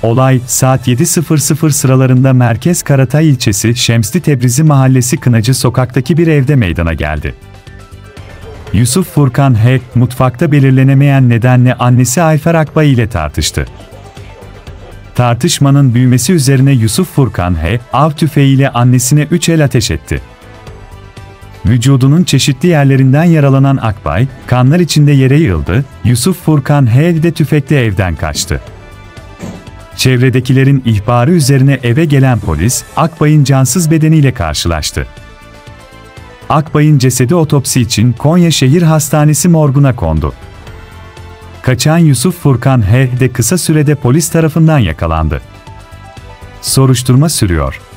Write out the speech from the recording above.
Olay, saat 7.00 sıralarında Merkez Karatay ilçesi Şemsli Tebrizi Mahallesi Kınacı Sokak'taki bir evde meydana geldi. Yusuf Furkan H., mutfakta belirlenemeyen nedenle annesi Ayfer Akbay ile tartıştı. Tartışmanın büyümesi üzerine Yusuf Furkan H., av tüfeğiyle annesine 3 el ateş etti. Vücudunun çeşitli yerlerinden yaralanan Akbay, kanlar içinde yere yığıldı, Yusuf Furkan H. de tüfekle evden kaçtı. Çevredekilerin ihbarı üzerine eve gelen polis, Akbay'ın cansız bedeniyle karşılaştı. Akbay'ın cesedi otopsi için Konya Şehir Hastanesi morguna kondu. Kaçan Yusuf Furkan H. de kısa sürede polis tarafından yakalandı. Soruşturma sürüyor.